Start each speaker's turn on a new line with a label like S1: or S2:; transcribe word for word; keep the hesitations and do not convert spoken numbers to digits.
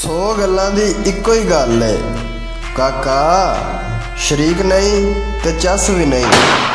S1: सौ गल्लां दी इक्को ही गल है काका, शरीक नहीं ते चस भी नहीं।